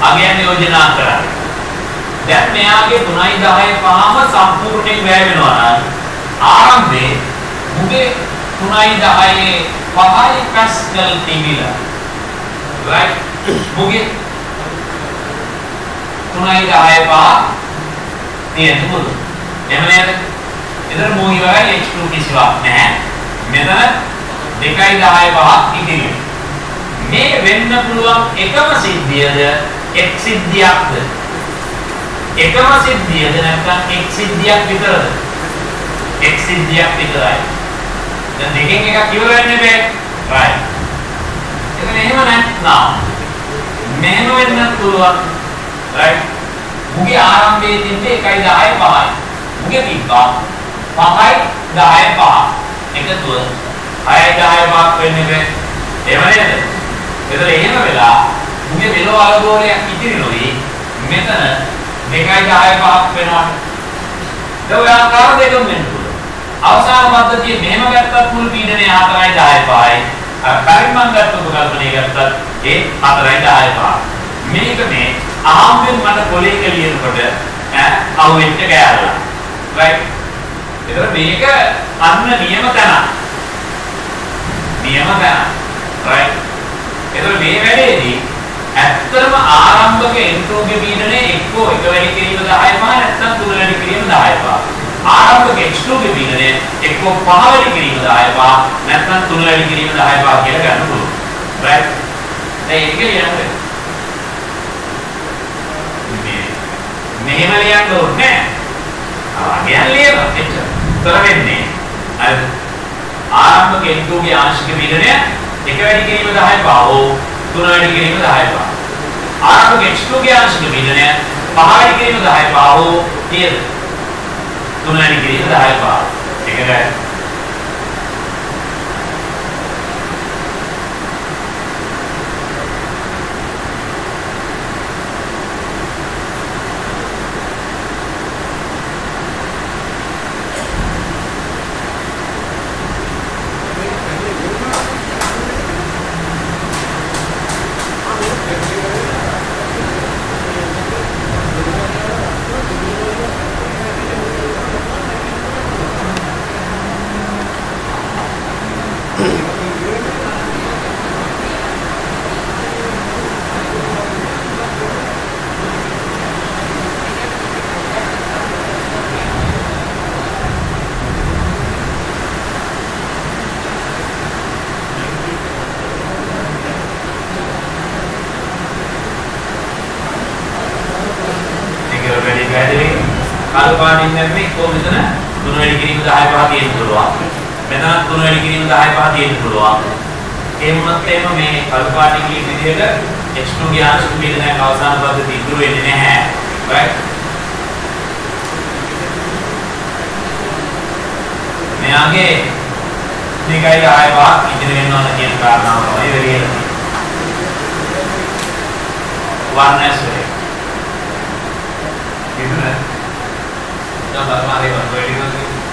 අගයන් යෝජනා කරන්නේ. දැන් මෙයාගේ 3.10 පහම සම්පූර්ණයෙන් වැය වෙනවා නම් ආරම්භයේ මුගේ 3.10 පහයි පැස්කල් තිබිලා right මුගේ 3.10 පහ තියෙන මොකද එහෙම නේද එතන මොහි වගේ h2 කිසිවක් නැහැ මෙතන 2.10 පහ ඉතිරි මේ වෙන්න පුළුවන් එකම සිද්ධියද x සිද්ධියක්ද එකම සිද්ධියද නැත්නම් x සිද්ධියක් විතරද x සිද්ධියක් විතරයි දැන් දෙකෙන් එකක් ඉවර වෙන්නේ බෑ right එතන එහෙම නැත්නම් මෙහෙම වෙන්න පුළුවන් right මුගේ ආරම්භයේ තිබ්බේ 1.10 5යි මුගේ තිබ්බා 5යි 10 5 එකතුව 6යි 10 5ක් වෙන්නේ බෑ එහෙම නේද එතන එහෙම වෙලා මුගේ මෙලෝ අලගෝලයක් ඉතිරි නොවි මෙතන 2.10 5ක් වෙනවා දැන් ඔය ආකාර දෙකම වෙන්න පුළුවන් අවසාන පද්ධතිය මෙහෙම ගත්තත් මුල් පීඩනය 4යි 10 5යි පරිමාණ ගත්ත උපකල්පනය ගත්තත් ඒ 4යි 10 5 මේක මේ ආම්බෙන් මට පොලේ කෙලියනකොට අහුවෙච්ච ගෑරලා right ඒතර මේක අන්න නියම තැන right ඒතර මේ වැඩේදී ඇත්තම ආරම්භක එන්ට්‍රෝපි පීඩනය එක්කෝ එක වැඩි කිරීම 10 5 නැත්නම් තුන වැඩි කිරීම 10 5 ආරම්භක එක්ස්ට්‍රෝපි පීඩනය එක්කෝ 5 වැඩි කිරීම 10 5 නැත්නම් තුන වැඩි කිරීම 10 5 කියලා ගන්න පුළුවන් right දැන් ඒක කියන්නේ මෙහෙම ලියන්න ඕනේ අගයන් ලියනවා එච්චර. තර වෙන්නේ අර ආරම්භක එන්ට්‍රෝපි ආංශික පීඩනය එක වැඩි කිරීම 10 5 තුන වැඩි කිරීම 10 5. ආරම්භක එක්ස්ට්‍රෝපි ආංශික පීඩනය 5 වැඩි කිරීම 10 5 කීයද? තුන වැඩි කිරීම 10 5. ඒකද පාඩින් නැත්නම් කොහොමද මෙතන 3 වැඩි කිරීම 10 5 තියෙන්න පුළුවන්. මෙතන 3 වැඩි කිරීම 10 5 තියෙන්න පුළුවන්. ඒ වුණත් එහෙම මේ කල්පාඩින් කියන විදිහට x2 ගියාම සුපිරිනක අවසාන පද්ධතිය ඉතුරු වෙන්නේ නැහැ. right? මෙයාගේ 2.10 5 ඉතිරි වෙනවා කියන කාරණාව තමයි වෙන්නේ. 1s වේ. ඉතින් हमारे वर्डिंग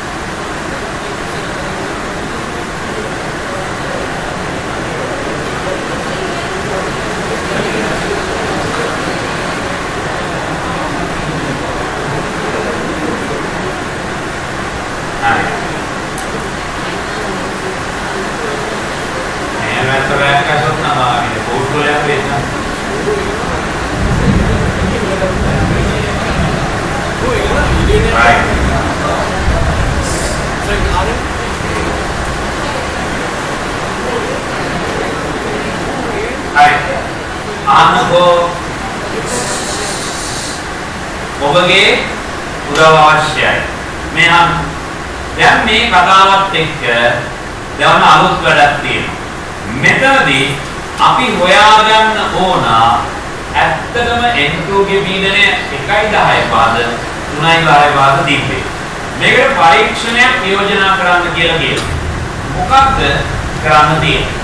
ඔබගේ උදව් අවශ්‍යයි. මේ නම් දැන් මේ කතාවත් එක්ක දැන් අලුත් වැඩක් තියෙනවා. මෙතනදී අපි හොයාගන්න ඕන ඇත්තටම එන්ට්‍රෝපි පීඩනය 1.10 පාද 3.10 පාද තිබ්බේ. මේකට පරීක්ෂණයක් යෝජනා කරන්න කියලා කියනවා. මොකක්ද කරන්න තියෙන්නේ?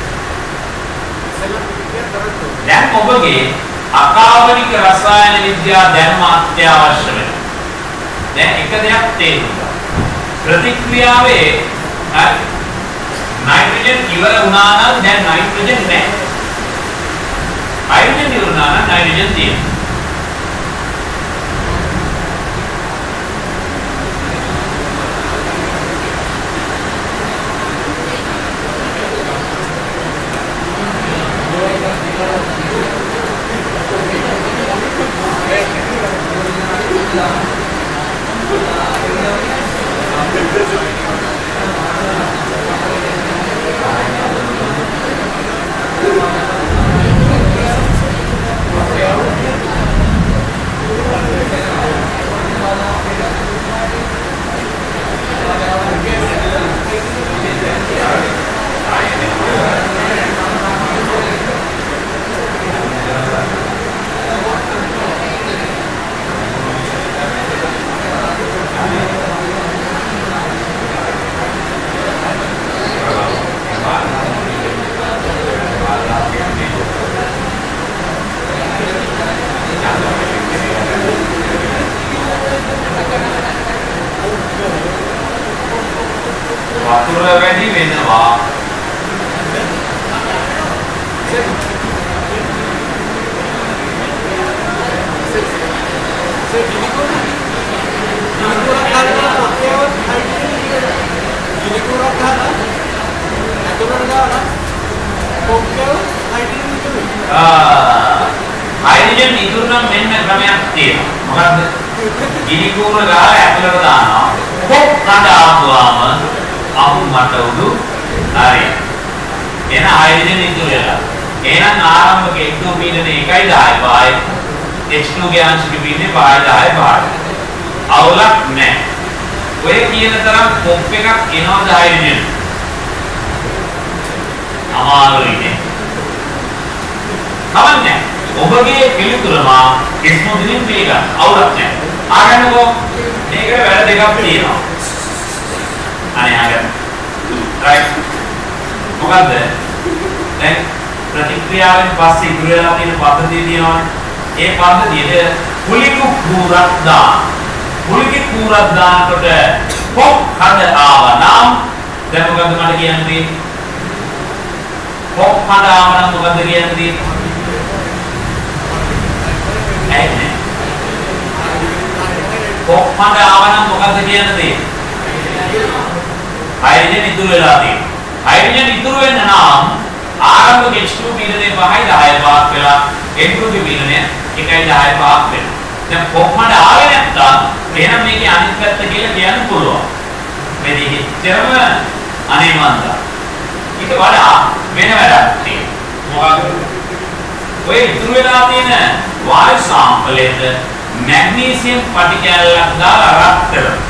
දැන් ඔබගේ අකාවනික රසායන විද්‍යා දැනුම අත්‍යවශ්‍ය වෙනවා. දැන් එක දෙයක් තේරුම් ගන්න. ප්‍රතික්‍රියාවේ නයිට්‍රජන් ඉවර වුණා නම් දැන් නයිට්‍රජන් නැහැ. හයිඩ්‍රජන් ඉවර වුණා නම් නයිට්‍රජන් තියෙනවා. වතුර වැඩි වෙනවා. हाइड्रोजन इधर ना मेन में क्रमයක් තියෙනවා. මොකද්ද? ගිනි කූර ගාලා ඇතුළට දානවා. පොක් කඩ ආපුවාම අහු මට උඩු හරි. එන හයිඩ්‍රජන් ඉතුරු වෙලා. එහෙනම් ආරම්භක H2 පීඩනය 1.10 H2 ගේ ආංශික පීඩනය 5.10 අවුලක් නැහැ. ඔය කියන තරම් පොප් එකක් එනවද හයිඩ්‍රජන්? අමාරුයිනේ. කවන්නේ ඔබගේ පිළිතුරම ඉස්මොදින් පිළිගන්න අවුලක් නැහැ. ආගන්නකෝ මේකට වැඩ දෙකක් තියෙනවා. අනේ ආගන්න. රයිට්. මොකද්ද? දැන් ප්‍රතික්‍රියාවෙන් පස්සේ ඉතුරු වෙලා තියෙන පද්ධතිය තියෙනවානේ. ඒ පද්ධතියේ කුලිකු කුරක් දාන. කුලිකු කුරක් දානකොට පොක් හද ආවා නම් දැන් මොකද්ද මට කියන්න තියෙන්නේ? පොක් හද ආවා නම් මොකද්ද කියන්න තියෙන්නේ? ඇයි පොක් හද ආවා නම් මොකද්ද කියන්න තියෙන්නේ? හයිඩ්‍රජන් ඉතුරු වෙලා තියෙනවා. හයිඩ්‍රජන් ඉතුරු වෙන්න නම් ආරම්භක H2 පීඩනය 5.10 පාක් වෙලා N2 පීඩනය 1.10 පාක් වෙනවා. දැන් කොහොමද ආවේ නැත්තම් එහෙනම් මේකේ අනිත් පැත්ත කියලා කියන්න පුළුවන්. මේ දෙකේ ඉතරම අනේ මන්දා. ඊට වඩා වෙන වැඩක් තියෙනවා. මොකක්ද? ඔය ඉතුරු වෙලා තියෙන වායු සාම්පලයට මැග්නීසියම් පටිකැලක් දාලා රත් කරනවා.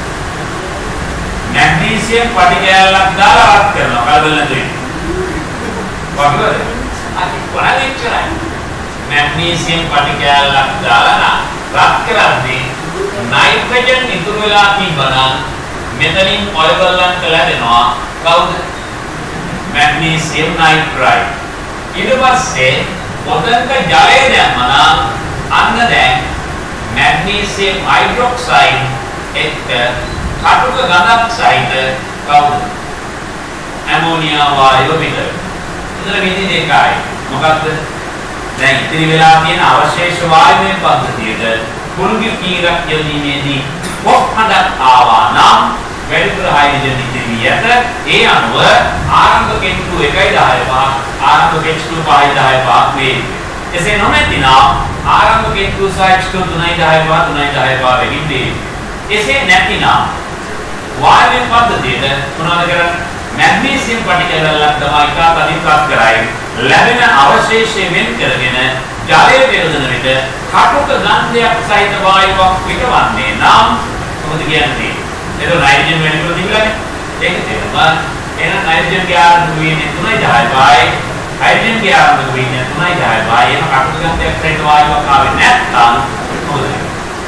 मैग्नीशियम पटिकैलක් දාලා රත් කරනවා කලබල නැතුව. වගේද? අනිත් කොහේ ඉච්චරයි. मैग्नीशियम पटिकैलක් දාලා රත් කරද්දී नाइट्रोजन ඉතුරු වෙලා තිබ්බනම් මෙතනින් ඔයගොල්ලන්ට ලැබෙනවා කවුද? Magnesium nitride. ඊට පස්සේ පොතක ජලය දැම්මනම් අන්න දැන් मैग्नीशियम हाइड्रोक्साइड එක්ක කටුක ගඳක් සහිත කවුද? ඇමෝනියා වායුව පිටර. ඉතල විදි දෙකයි. මොකක්ද? දැන් ඉතිරි වෙලා තියෙන අවශේෂ වායුවේ පද්ධතියට කුරුගි කීරක් යොදීමේදී කොහොමද ආවා නම් වැඩිපුර හයිඩ්‍රජන් ඉතිරි ඇත. ඒ අනුව ආරම්භක H2 1.10 ආරම්භක H2 5.10 වේ. එසේ නොමැතිනම් ආරම්භක H2 සහ H2 3.10 වෙකින් වේ. එසේ නැතිනම් වායුවේ පද්ධතියට මොනවද කරන්නේ? මැග්නීසියම් පටිකැලක් තමයි එකක් අදින්පත් කරයි. ලැබෙන අවශේෂය වෙන් කරගෙන ජලයේ පෙරදෙන විට කටුක ගන්ධයක් සහිත වායුවක් පිටවන්නේ නම් මොකද කියන්නේ? ඒක නයිට්‍රජන් වැඩිපුර තිබුණානේ. ඒක තේරුණා. එහෙනම් නයිට්‍රජන්ගේ ආරම්භක වීර්යය 3.10යි. හයිඩ්‍රජන්ගේ ආරම්භක වීර්යය 3.10යි. එහෙනම් කටුක ගන්ධයක් සහිත වායුවක් ආවේ නැත්නම් මොකද වෙන්නේ?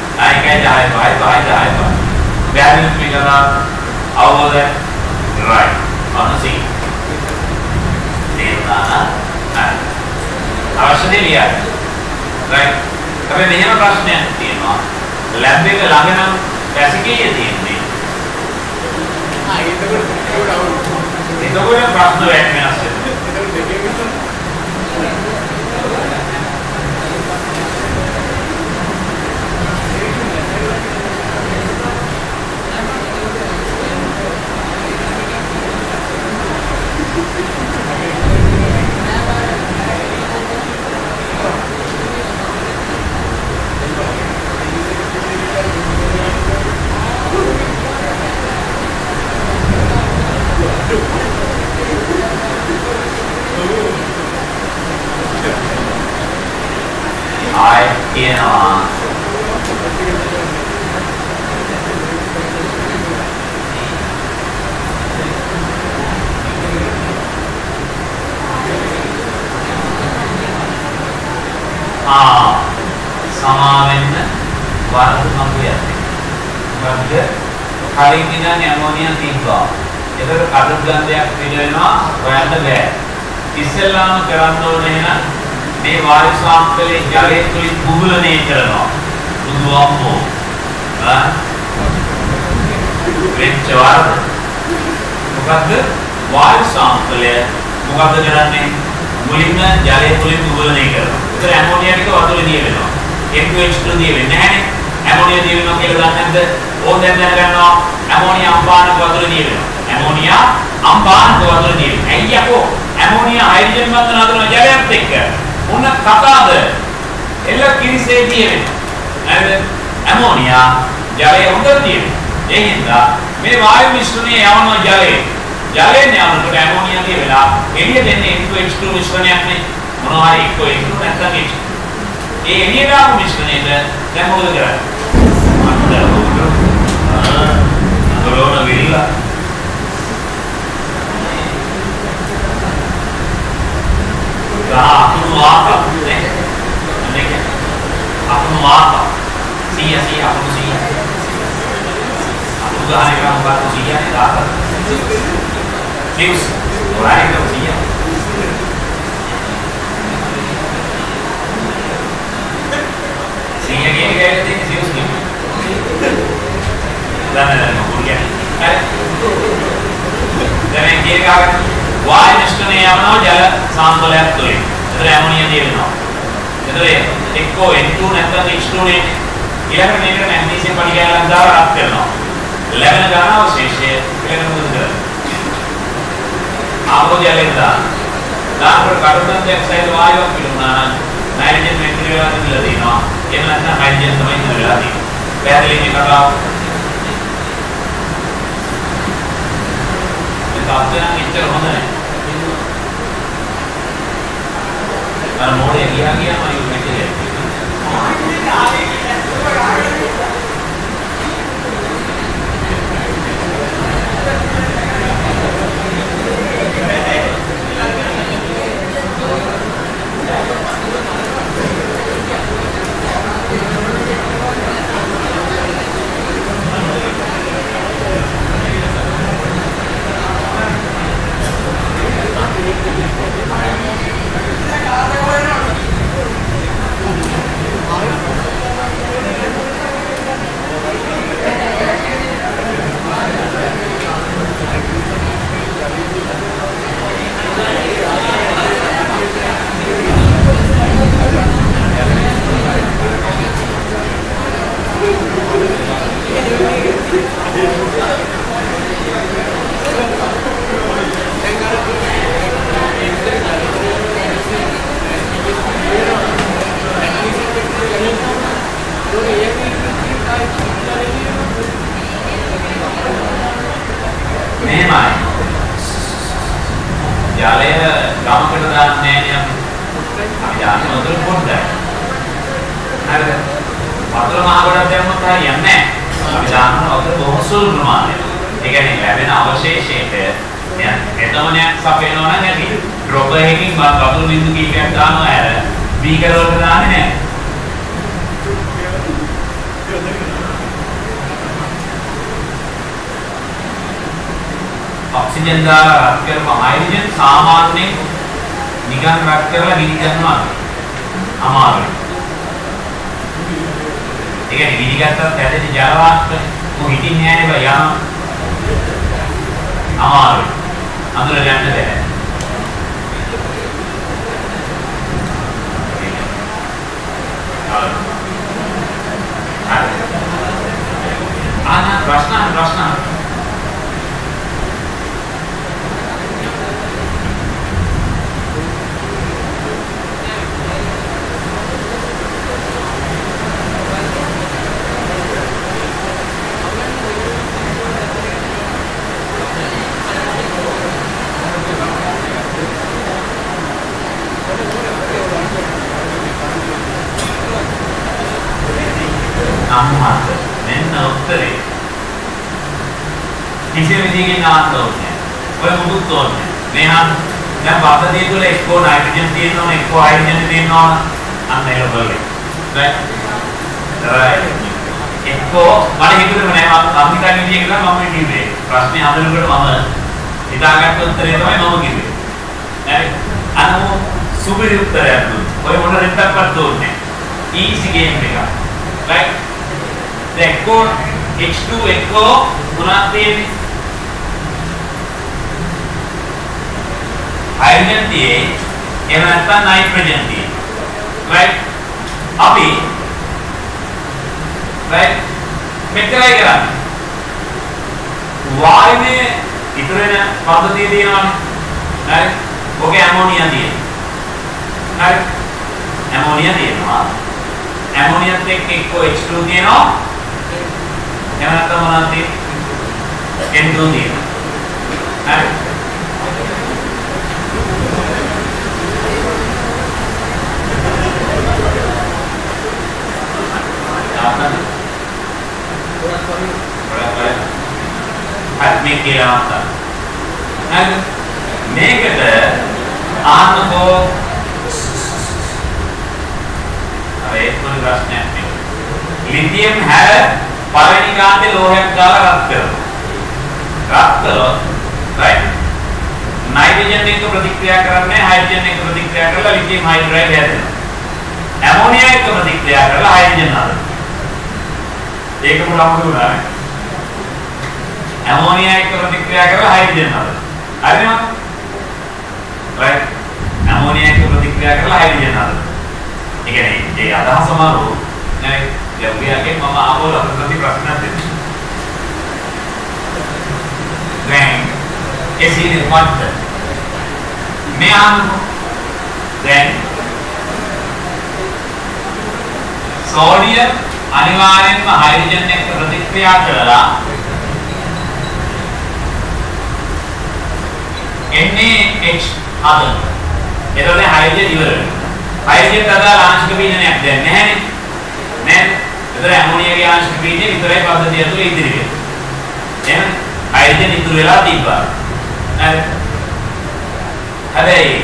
1.10 values figure out over the right on the scene. අවශ්‍ය දේ ලියන්න. right. අපි මෙහෙම ප්‍රශ්නයක් තියෙනවා. ලැබ් එක ළඟ නම් වැසිකිළිය තියෙන්නේ. එතකොට ප්‍රශ්න වෙන්නේ වෙනස් වෙනවා. සමාවෙන්න වරද සම්පූර්ණයි. මොකද කලින් ඉඳන් ඇමෝනියා තිබ්බා. ඒකට කඩු ගන්ධයක් පිට වෙනවා හොයන්න බෑ. ඉස්සෙල්ලාම කරන්න ඕනේ නම් මේ වායු සාම්පලේ ජලයේ තුලින් බුබුලණය කරනවා. බුදුවම්මෝ. වෙච්ච වරද මොකද්ද වායු සාම්පලය මොකද්ද කරන්නේ මුලින්ම ජලය තුලින් දුවලණය කරනවා. ඒතර ඇමෝනියා ටික වතුරේ දිය වෙනවා. H2H2 දිය වෙන්නේ නැහැනේ. ඇමෝනියා දිය වෙනවා කියලා දන්නේ නැද්ද? ඕක දැන් දැනගන්නවා. ඇමෝනියා අම්පානක වතුරේ දිය වෙනවා. ඇමෝනියා අම්පානක වතුරේ දිය වෙනවා. ඇයි යකෝ? ඇමෝනියා හයිඩ්‍රජන් බන්ධන හදන ජලයත් එක්ක. මොන කතාවද? එල්ල කිරිසේ දිය වෙනවා. හරිද? ඇමෝනියා ජලය හොඳට දිය වෙනවා. ඒ හින්දා මේ වායු මිශ්‍රණයේ යවන ජලය ජලයෙන් යනකොට ඇමෝනියා දිය වෙලා එළිය දෙන්නේ H2H2 මිශ්‍රණයක් නේ. මොනවා හරි එක්ක H2 නැත්නම් H2. ඒ එළියට ආපු මිශ්‍රණයට දැන් මොකද කරන්නේ? අතලෝන විල්ලා අකුණු වාහක නේ. මේක අකුණු වාහක 100 අකුණු 100 අකුණු ගානේ කරා මොකක්ද 100 දාත Fuse, right? Don't see it. See again, guys. This is fuse. No. Forget it. Then again, guys. Why मिश्रण है अपना जल सांपल है तो इधर एमोनिया दे देना. इधर एक को N2 नेत्र H2 ने इलेक्ट्रॉनिक मैग्नीशियम पड़ गया लंजार आप करना. लेवल गाना वो शेष है. इलेक्ट्रॉनिक आपको जलेगा दांतर कार्बन डाइऑक्साइड वायु पिलुना नाइट्रोजन मेटीरियल मिलदीना ये मतलब हाइड्रोजन समय मिलदी पहले ये करा ये काफी ना इतना होना है पर मोड़े गया मैं यू मेटीरियल ऑक्सीजन द्वारा रख कर हाइड्रोजन सामान्य निगम रख कर गिरिजन अमार ठीक है गिरिजन तक कहते हैं जलवाष्प वो हीटिंग है भैया अमार अंदर जाने दे आना प्रश्न किसी विधि के नाम होते हैं कोई मुद्दत होते हैं नहीं हम जब बात दी तो इसको नाइट्रोजन तीनों इसको हाइड्रोजन तीनों अनअवेलेबल है राइट इसको बड़े हित में बनाया हम क्या कीजिए कि मम्मी की दे प्रश्न हम लोग को मम्मा इताका तो उत्तर है तो मैं मम्मा की दे राइट अनु सुपर उत्तर है तो कोई मोटा रिश्ता पर दो ने इसी गेम देगा राइट देखो H2 एको मुनाते හයිඩ්‍රජන් තියේ එහෙම නැත්නම් නයිට්‍රජන් තියේ right අපි right මෙච්චරයි කරන්නේ වායුවේ ඉතුරු වෙන පද්ධතිය තියෙනවානේ හරි ඔකේ ඇමෝනියා තියෙනවා හරි ඇමෝනියා තියෙනවා ඇමෝනියත් එක්ක එක්ක H2 තියෙනවා එහෙම නැත්නම් මොනවද තියෙන්නේ N2 තියෙනවා හරි මේ කියලා මත. හරි. මේකට ආනකෝ අර ඒක මොන ප්‍රශ්නයක් නේ. ලිතියම් හැර පළවෙනි කාණ්ඩේ ලෝහයක් දාලා රත් කරනවා. රත් කරොත් right. නයිට්‍රජන් එක්ක ප්‍රතික්‍රියා කරන්නේ හයිඩ්‍රජන් එක්ක ප්‍රතික්‍රියා කරලා ලිතියම් හයිඩ්‍රයිඩ් හැදෙනවා. ඇමෝනියා එක්ක ප්‍රතික්‍රියා කරලා හයිඩ්‍රජන් හදනවා. ඒක මොනවද උනානේ? ඇමෝනියා එක්ක ප්‍රතික්‍රියා කරලා හයිඩ්‍රජන් හදනවා. හරිද? right. ඇමෝනියා එක්ක ප්‍රතික්‍රියා කරලා හයිඩ්‍රජන් හදනවා. ඒ කියන්නේ ඒ අදහස මාරු නේ යෝගියාගේ මම ආවොල ප්‍රති ප්‍රශ්න දෙන්න. දැන් ඒ සීනේ මොකක්ද? මේ ආන්නකො. දැන් සෝඩියම් අනිවාර්යෙන්ම හයිඩ්‍රජන් එක්ක ප්‍රතික්‍රියා කරලා NaH හදනවා. එතකොට හයිඩ්‍රජන් ඉවර වෙනවා. හයිඩ්‍රජන් අදාළ ආංශික පීඩනයක් දැන් නැහැනේ. නේද? එතකොට ඇමෝනියාගේ ආංශික පීඩනය විතරයි පද්ධතිය ඇතුලේ ඉදිරි වෙන්නේ. එහෙනම් හයිඩ්‍රජන් ඉතුරු වෙලා තිබ්බා. හරි. හැබැයි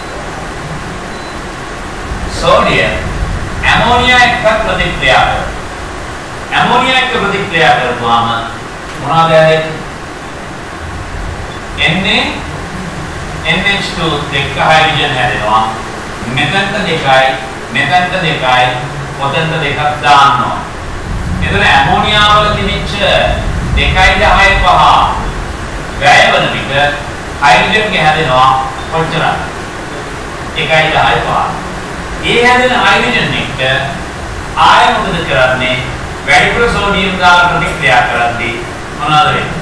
සෝඩියම් ඇමෝනියා එක්ක ප්‍රතික්‍රියා කරනවා. ඇමෝනියා එක්ක ප්‍රතික්‍රියා කරපුවාම මොනවද වෙන්නේ? NH2 දෙක හයිඩ්‍රජන් හැදෙනවා. මෙතනට දෙකයි, මෙතනට දෙකයි, ඔතනට දෙකක් දාන්නවා. එතන ඇමෝනියා වල තිබිච්ච 2.10 වැය වන විට හයිඩ්‍රජන් හැදෙනවා කොච්චරද? 1.10. ඒ හැදෙන හයිඩ්‍රජන් එක්ක ආය මොකද කරන්නේ? වැඩිපුර සෝඩියම් දාලා ප්‍රතික්‍රියා කරද්දී මොනවද වෙන්නේ?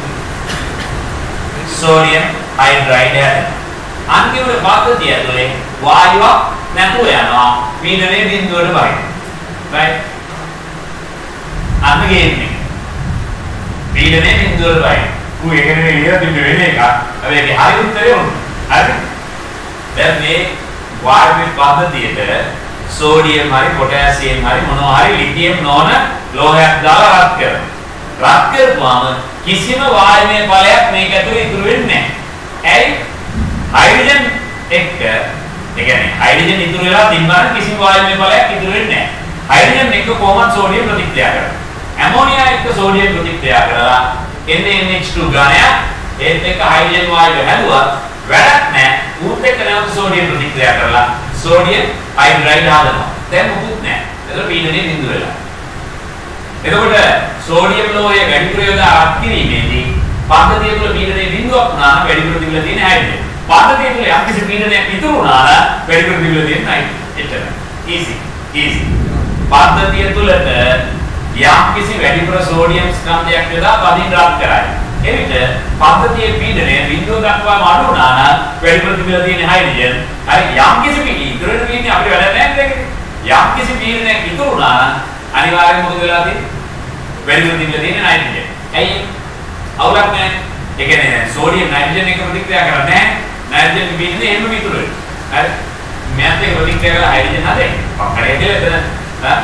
සෝඩියම් හයිඩ්‍රයිඩ් හැදෙනවා. අන්තිම පද්ධතිය ඇතුලේ වායුවක් නැතුව යනවා. පීඩනයේ බිඳුවට වහිනවා. right? අන්න ගේන්නේ. පීඩනයේ බිඳුවට වහිනවා. ඌ ඒක නෙවෙයි ඉතින් වෙන්නේ එක. හැබැයි ඒකේ හරි උත්තරේ උන්. හරි? දැන් මේ වායුවේ පද්ධතියට සෝඩියම් හරි පොටෑසියම් හරි මොනවා හරි ලිතියම් නොවන ලෝහයක් දාලා රත් කරනවා. රත් කරපුවාම කිසිම වායමය ඵලයක් මේක ඇතුලේ ඉතුරු වෙන්නේ නැහැ. ඇයි? හයිඩ්‍රජන් එක්ක ඒ කියන්නේ හයිඩ්‍රජන් ඉතුරු වෙලා තිබ්බම කිසිම වායමය ඵලයක් ඉතුරු වෙන්නේ නැහැ. හයිඩ්‍රජන් එක්ක කොහොමද සෝඩියම් ප්‍රතික්‍රියා කරන්නේ? ඇමෝනියා එක්ක සෝඩියම් ප්‍රතික්‍රියා කරලා NaH2 ගානයක් ඒත් එක්ක හයිඩ්‍රජන් වායුව හැදුවා වැඩක් නැහැ. ඌත් එක්ක නැවත සෝඩියම් ප්‍රතික්‍රියා කරලා සෝඩියම් හයිඩ්‍රයිඩ් හදනවා. දැන් මොකුත් නැහැ. ඒක පීඩනයේ බිඳුව වෙලා. එතකොට සෝඩියම් ලෝහය වැඩිපුර යොදා රත් කිරීමේදී පද්ධතිය තුළ පීඩනයේ බිඳුවක් වුණා නම් වැඩිපුර තිබිලා තියෙන හයිඩ්‍රජන්. පද්ධතිය තුළ යම්කිසි පීඩනයක් ඉතුරු වුණා නම් වැඩිපුර තිබිලා තියෙන නයිට්‍රජන්. එච්චරයි. easy. පද්ධතිය තුළට යම්කිසි වැඩිපුර සෝඩියම් ස්කන්ධයක් යොදා පදින් රත් කරයි. එවිට පද්ධතියේ පීඩනය බිඳුව දක්වාම අඩු වුණා නම් වැඩිපුර තිබිලා තියෙන හයිඩ්‍රජන් හරි යම්කිසි පීඩනයක් ඉතුරු වෙන පීඩනය අපිට වැඩක් නැහැ නේද? යම්කිසි පීඩනයක් ඉතුරු වුණා නම් අනිවාර්යයෙන්ම මොකද වෙලා තියෙන්නේ? වැඩිපුර තිබිලා තියෙන නයිට්‍රජන්. ඇයි? අවුලක් නැහැ. ඒ කියන්නේ සෝඩියම් නයිට්‍රජන් එක ප්‍රතික්‍රියා කරන්නේ නැහැ. නයිට්‍රජන් පීඩනය එහෙම ඉතුරු වෙනවා. හරි? මෙයත් එක්ක ප්‍රතික්‍රියා කරලා හයිඩ්‍රජන් හදන්නේ. පක්කඩේ කියලා එතන. හා?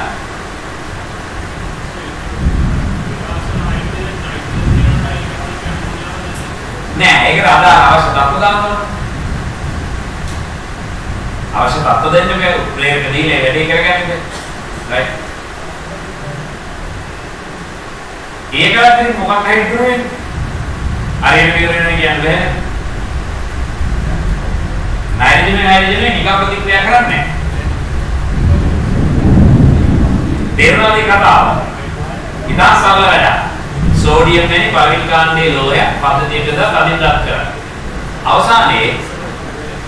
නෑ ඒකට අදාළ අවශ්‍ය තත්ත්ව දාන්න ඕන. අවශ්‍ය තත්ත්ව දෙන්න බෑ ප්ලේයර් එක දීලා වැඩේ කරගන්න. රයිට්. ඒකට ඉතින් මොකක් හරි ඉතුරු වෙන්නේ? හරියට විවරණ කියන්නේ නයිට්‍රජන් නිකම් ප්‍රතික්‍රියා කරන්නේ නැහැ. තේරුණාද කතාව? ඉතින් සරල වැඩක්. සෝඩියම් වෙනි පළවෙනි කාණ්ඩයේ ලෝහය පද්ධතියට දාලා කලින් රත් කරනවා. අවසානයේ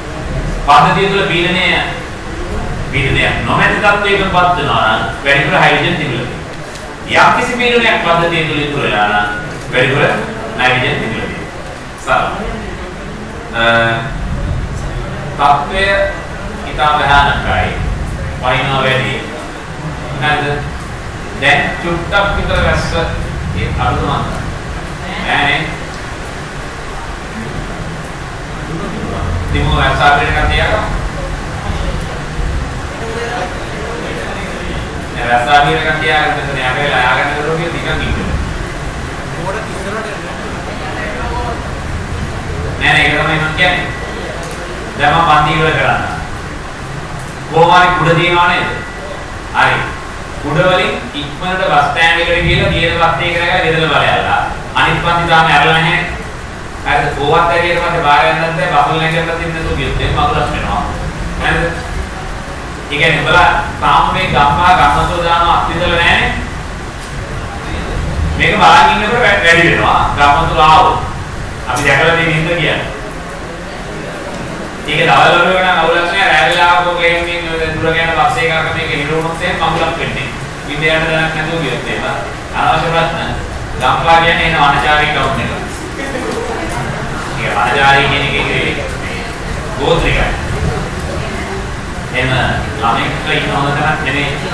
පද්ධතිය තුළ පීඩනය නොමැති තත්ත්වයකටපත් වෙනවා නම් වැඩිපුර හයිඩ්‍රජන් තිබිලා තියෙනවා. යම් කිසි පීඩනයක් පද්ධතිය තුළ ඉතුරු වෙලා නම් වැඩිපුර නයිට්‍රජන් තිබිලා තියෙනවා. තත්ත්වය ඉතා භයානකයි. වයින්නවා වැඩි. නේද? දැන් චුට්ටක් විතර වැස්ස ඒ අඩුවම නෑනේ. දිමු වැස්ස අපිට කතියක රසායනික කතියක් මෙතන යකලා ආගන්න දරුවෝ ටිකක් ඉන්නවා. ඕකට ඉස්සරහට නෑ ඒක තමයි මම කියන්නේ. දැන් මම පන්ති වල කරන්න. කොහොමයි කුඩ දිනනවා නේද? හරි. කුඩ වලින් ඉක්මනට බස් ස්ටෑන්ඩ් එකට ගිහලා දියර බස් එක කරගෙන ගෙදර බලයලා. අනිත් පන්ති තාම ඇරලා නැහැ. හරිද? කොහොමත් ඇරියට පස්සේ බාර යන්නත් බෑ. බබල් නැගලා තින්න නේද ගියොත් ඒක මගුලස් වෙනවා. හරිද? ඒ කියන්නේ උඹලා තාම මේ ගම්මතෝ දාන අත්විඳලා නැහැනේ. මේක බලන් ඉන්නකොට වැඩි වෙනවා. ගම්මතෝ ආවොත් අපි දැකලා තියෙන ඉන්න කියන්නේ. ඒක දවල් වල වෙන අවුලක් නෑ. රැවිලා ආවෝ ගේමින් දුර යන බස් එකක මේක හිරුණොත් එහෙම මඟුලක් වෙන්නේ. විද්‍යාවට දැනක් නැතුව ගියොත් එහෙම අනවශ්‍ය ප්‍රශ්න. ගම්පා කියන්නේ එන අනචාරී ටවුන් එක. ඒ අනචාරී කියන එකේ ගෝත්‍රිකයි. එහෙම ළමෙක්ට ඉන්නවද නෙමෙයි